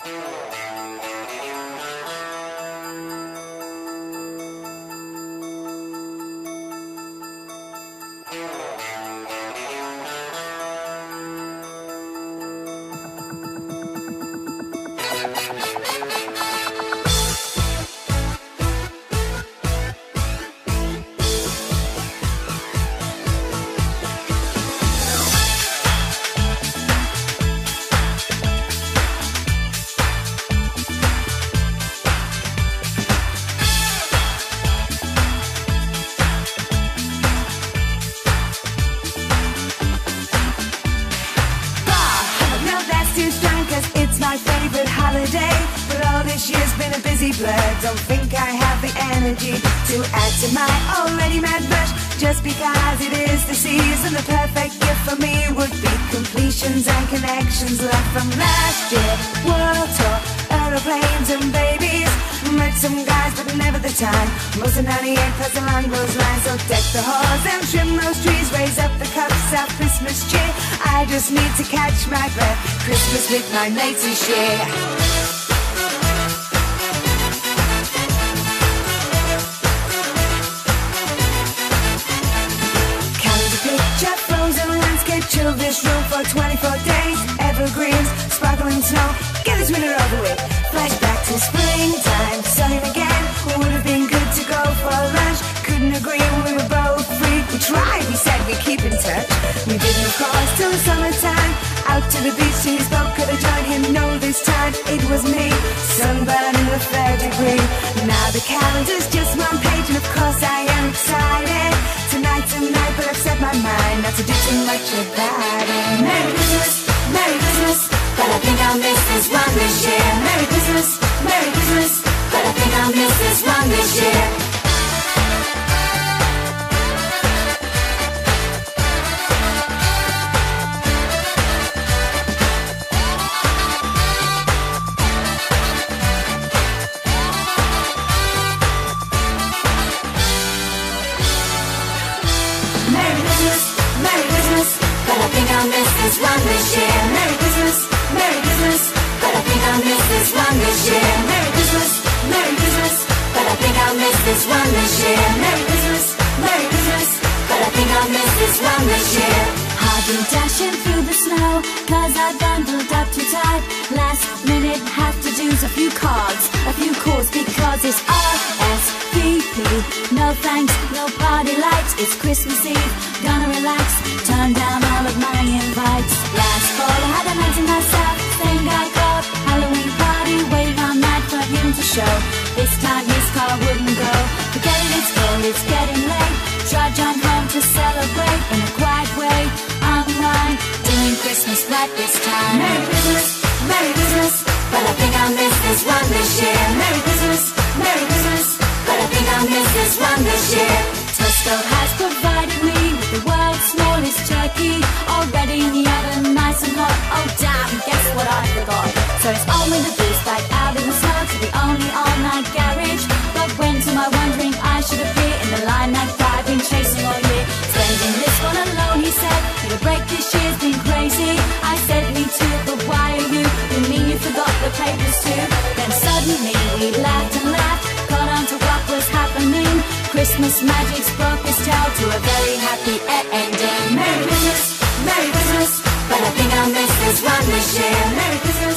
Don't think I have the energy to add to my already mad rush. Just because it is the season, the perfect gift for me would be completions and connections left from last year. World tour, aeroplanes and babies. Met some guys but never the time. Most of 98 plus along those lines. So deck the halls and trim those trees. Raise up the cups of Christmas cheer. I just need to catch my breath. Christmas with my mates and share. Chill this room for 24 days. Evergreens, sparkling snow. Get this winter over with. Flashback to springtime. Sunny again. Would have been good to go for lunch. Couldn't agree when we were both free. We tried, we said we'd keep in touch. We didn't of course till the summertime. Out to the beach, he spoke, could have joined him. No, this time it was me. Sunburn in the third degree. Now the calendar's just one page, and of course I am excited. Tonight, but I've set my mind not to do too much about it. Merry Christmas, but I think I'll miss this one this year. Merry Christmas, but I think I'll miss this one this year. One this year. Merry Christmas, but I think I'll miss this one this year. Merry Christmas, but I think I'll miss this one this year. Merry Christmas, but I think I'll miss this one this year. I've been dashing through the snow, cause I bundled up too tight. Last minute have to do a few cards, a few calls, because it's RSVP. No thanks, no party lights, it's Christmas Eve, gonna relax, turn down all of my invites. Last fall I had a night to myself, then I got Halloween party, waiting all night for him to show. This time his car wouldn't go, forget it, it's cold, it's getting late. Trudge on home to celebrate in a quiet way, unwind, doing Christmas right this time. Merry Christmas, but I think I'll miss this one this year. Merry Christmas, but I think I'll miss this one this year. Tesco has provided me with the world's smallest turkey, already in the oven, nice and hot. Oh damn, guess what I forgot? So it's on with the boost, back out in the snow to the only all-night garage. But when to my wondering I should appear in the line that I've been chasing all year. Spending this one alone, he said, the break this year's been crazy. I said me too, but why are you? You mean you forgot the papers too? Then suddenly we laughed and laughed, got on to what was happening. Christmas magic's broke his tail to a very happy ending. Merry Christmas, but I think I'll miss this one this year. Merry Christmas.